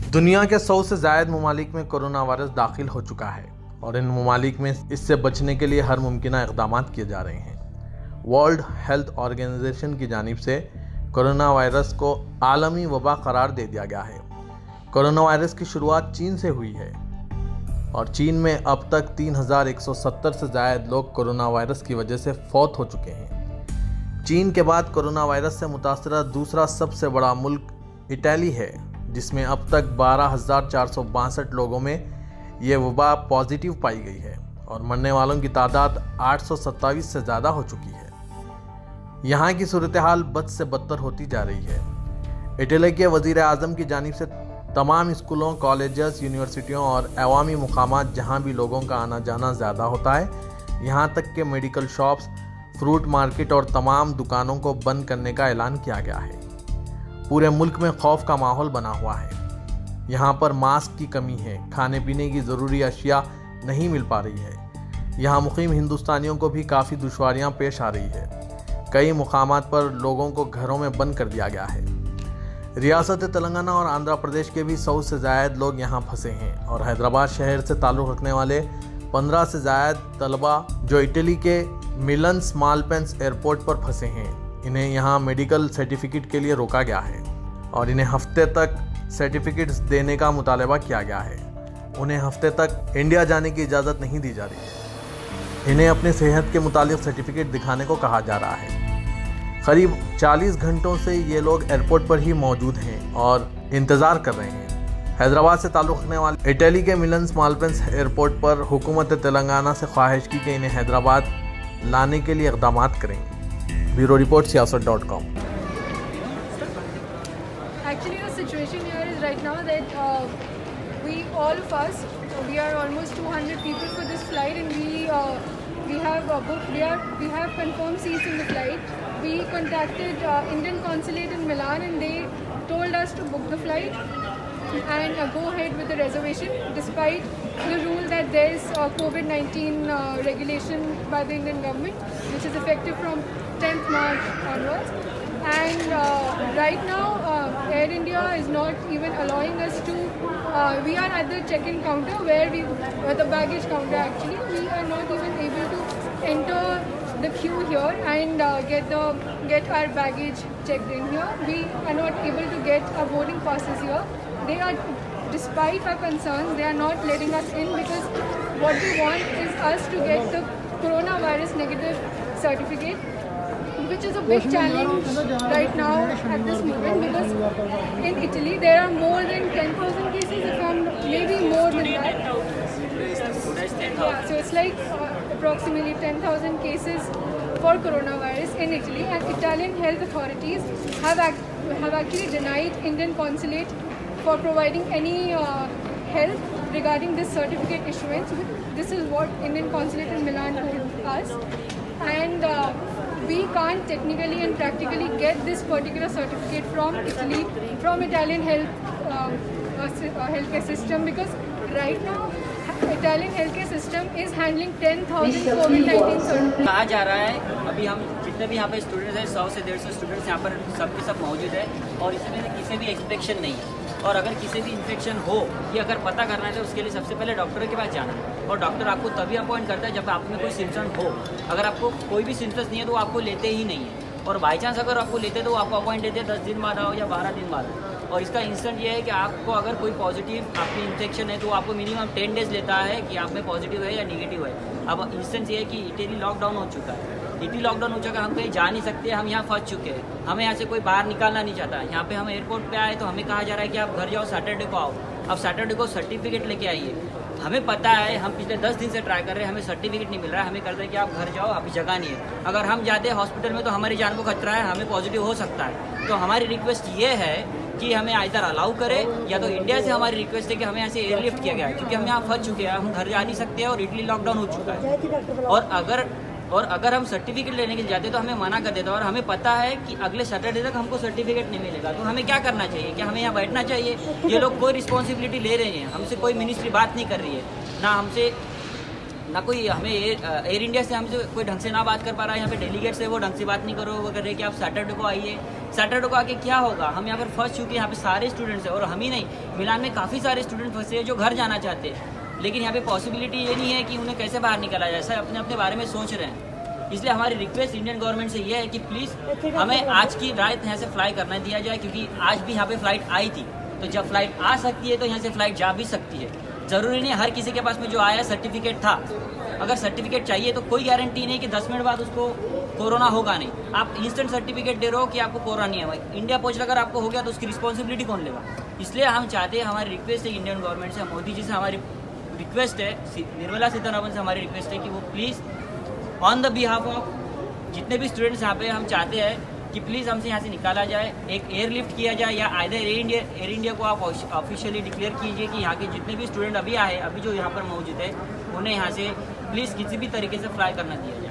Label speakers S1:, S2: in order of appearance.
S1: दुनिया के 100 से ज़ायद ममालिक में कोरोना वायरस दाखिल हो चुका है और इन ममालिक में इससे बचने के लिए हर मुमकिन इक़दाम किए जा रहे हैं। वर्ल्ड हेल्थ ऑर्गेनाइजेशन की जानिब से कोरोना वायरस को आलमी वबा करार दे दिया गया है। कोरोना वायरस की शुरुआत चीन से हुई है और चीन में अब तक 3170 से ज़ायद लोग कोरोना वायरस की वजह से फौत हो चुके हैं। चीन के बाद कोरोना वायरस से मुतासरा दूसरा सबसे बड़ा मुल्क इटली है, जिसमें अब तक 12,462 लोगों में ये वबा पॉजिटिव पाई गई है और मरने वालों की तादाद 827 से ज़्यादा हो चुकी है। यहाँ की सूरत हाल बद से बदतर होती जा रही है। इटली के वज़ीर आज़म की जानिब से तमाम स्कूलों, कॉलेजेस, यूनिवर्सिटियों और अवामी मुकामात जहाँ भी लोगों का आना जाना ज़्यादा होता है, यहाँ तक के मेडिकल शॉप्स, फ्रूट मार्केट और तमाम दुकानों को बंद करने का ऐलान किया गया है। पूरे मुल्क में खौफ का माहौल बना हुआ है। यहाँ पर मास्क की कमी है, खाने पीने की ज़रूरी अशिया नहीं मिल पा रही है। यहाँ मुकीम हिंदुस्तानियों को भी काफ़ी दुश्वारियाँ पेश आ रही है। कई मुकामात पर लोगों को घरों में बंद कर दिया गया है। रियासत तेलंगाना और आंध्र प्रदेश के भी 100 से ज़ायद लोग यहाँ फंसे हैं और हैदराबाद शहर से ताल्लुक़ रखने वाले 15 से ज़ायद तलबा जो इटली के मिलन मालपेंस एयरपोर्ट पर फंसे हैं, इन्हें यहाँ मेडिकल सर्टिफिकेट के लिए रोका गया है और इन्हें हफ्ते तक सर्टिफिकेट्स देने का मुतालबा किया गया है। उन्हें हफ्ते तक इंडिया जाने की इजाज़त नहीं दी जा रही है। इन्हें अपने सेहत के मुतालिक सर्टिफिकेट दिखाने को कहा जा रहा है। करीब 40 घंटों से ये लोग एयरपोर्ट पर ही मौजूद हैं और इंतज़ार कर रहे हैं। हैदराबाद से ताल्लुक़ रखने वाले इटली के मिलन मालपेंस एयरपोर्ट पर हुकूमत तेलंगाना से ख्वाहिश की कि इन्हें हैदराबाद लाने के लिए इक़दाम करें। Bureau report siasat.com।
S2: Actually, the situation here is right now that all of us, we are almost 200 people for this flight, and we have booked. We have confirmed seats in the flight. We contacted Indian consulate in Milan, and they told us to book the flight and go ahead with the reservation, despite the rule that there is COVID-19 regulation by the Indian government, which is effective from 10th March onwards. And right now Air India is not even allowing us to, we are at the check-in counter where the baggage counter actually, we are not even able to enter the queue here and get our baggage checked in here. We are not able to get our boarding passes here. They are, despite our concerns, they are not letting us in because what they want is us to get the coronavirus negative certificate, which is a big challenge right now at this moment, because in Italy there are more than 10,000 cases, if I'm maybe more than that. Yeah, so it's like approximately 10,000 cases for coronavirus in Italy, and Italian health authorities have actually denied Indian consulate for providing any help regarding this certificate issuance. This is what Indian consulate in Milan told us, and we can't technically and practically get this particular certificate from Italy, from Italian healthcare system, because right now Italian healthcare system is handling 10,000 COVID-19 certificates.
S3: कहा जा रहा है अभी हम जितने भी यहाँ पे स्टूडेंट्स हैं 100 से 150 स्टूडेंट्स यहाँ पर सबके सब मौजूद है और इसमें से किसी भी इन्फेक्शन नहीं है। और अगर किसी भी इन्फेक्शन हो ये अगर पता करना है तो उसके लिए सबसे पहले डॉक्टर के पास जाना है और डॉक्टर आपको तभी अपॉइंट करता है जब आप में कोई सिम्टम हो। अगर आपको कोई भी सिम्टम्स नहीं है तो वो आपको लेते ही नहीं है, और बाई चांस अगर आपको लेते तो वो आपको अपॉइंट देते 10 दिन बाद आओ या 12 दिन बाद आओ। और इसका इंस्टेंट ये है कि आपको अगर कोई पॉजिटिव आपकी इन्फेक्शन है तो आपको मिनिमम 10 डेज लेता है कि आप में पॉजिटिव है या निगेटिव है। अब इंस्टेंट ये है कि इटली लॉकडाउन हो चुका है, इटली लॉकडाउन हो चुका है, हम कहीं जा नहीं सकते, हम यहाँ फंस चुके हैं, हमें यहाँ से कोई बाहर निकालना नहीं चाहता। यहाँ पे हम एयरपोर्ट पे आए तो हमें कहा जा रहा है कि आप घर जाओ, सैटरडे को आओ। अब सैटरडे को सर्टिफिकेट लेके आइए। हमें पता है, हम पिछले 10 दिन से ट्राई कर रहे हैं, हमें सर्टिफिकेट नहीं मिल रहा है। हमें करते हैं कि आप घर जाओ, अभी जगह नहीं है। अगर हम जाते हैं हॉस्पिटल में तो हमारी जान को खतरा है, हमें पॉजिटिव हो सकता है। तो हमारी रिक्वेस्ट ये है कि हमें आइदर अलाउ करें या तो इंडिया से हमारी रिक्वेस्ट है कि हमें यहाँ से एयरलिफ्ट किया गया है, क्योंकि हम यहाँ फंस चुके हैं, हम घर जा नहीं सकते हैं और इटली लॉकडाउन हो चुका है। और अगर हम सर्टिफिकेट लेने के लिए जाते तो हमें मना कर देता, और हमें पता है कि अगले सैटरडे तक हमको सर्टिफिकेट नहीं मिलेगा। तो हमें क्या करना चाहिए? क्या हमें यहाँ बैठना चाहिए? ये लोग कोई रिस्पॉन्सिबिलिटी ले रहे हैं, हमसे कोई मिनिस्ट्री बात नहीं कर रही है, ना हमसे ना कोई हमें एयर इंडिया से हमसे कोई ढंग से ना बात कर पा रहा है। यहाँ पे डेलीगेट से वो ढंग से बात नहीं करो, वो कर रहे कि आप सैटरडे को आइए। सैटरडे को आके क्या होगा? हम यहाँ पर फंस चुके हैं, यहाँ पे सारे स्टूडेंट्स हैं और हम ही नहीं, मिलान में काफ़ी सारे स्टूडेंट फंसे हैं जो घर जाना चाहते हैं, लेकिन यहाँ पे पॉसिबिलिटी ये नहीं है कि उन्हें कैसे बाहर निकाला जाए। सब अपने अपने बारे में सोच रहे हैं। इसलिए हमारी रिक्वेस्ट इंडियन गवर्नमेंट से ये है कि प्लीज़ हमें आज की रात यहाँ से फ्लाई करना दिया जाए, क्योंकि आज भी यहाँ पे फ्लाइट आई थी, तो जब फ्लाइट आ सकती है तो यहाँ से फ्लाइट जा भी सकती है। ज़रूरी नहीं हर किसी के पास में जो आया सर्टिफिकेट था, अगर सर्टिफिकेट चाहिए तो कोई गारंटी नहीं कि 10 मिनट बाद उसको कोरोना होगा नहीं। आप इंस्टेंट सर्टिफिकेट दे रहे हो कि आपको कोरोना नहीं है, इंडिया पहुंच अगर आपको हो गया तो उसकी रिस्पॉन्सिबिलिटी कौन लेगा? इसलिए हम चाहते हैं, हमारी रिक्वेस्ट है इंडियन गवर्नमेंट से, मोदी जी से हमारी रिक्वेस्ट है, निर्मला सीतारमण से हमारी रिक्वेस्ट है कि वो please on the behalf of जितने भी स्टूडेंट्स यहाँ पे, हम चाहते हैं कि प्लीज़ हमसे यहाँ से निकाला जाए, एक एयरलिफ्ट किया जाए, या आइदर एयर इंडिया को आप ऑफिशियली डिक्लेयर कीजिए कि यहाँ के जितने भी स्टूडेंट अभी आए, अभी जो यहाँ पर मौजूद है, उन्हें यहाँ से प्लीज़ किसी भी तरीके से फ्लाई करना दिया जाए।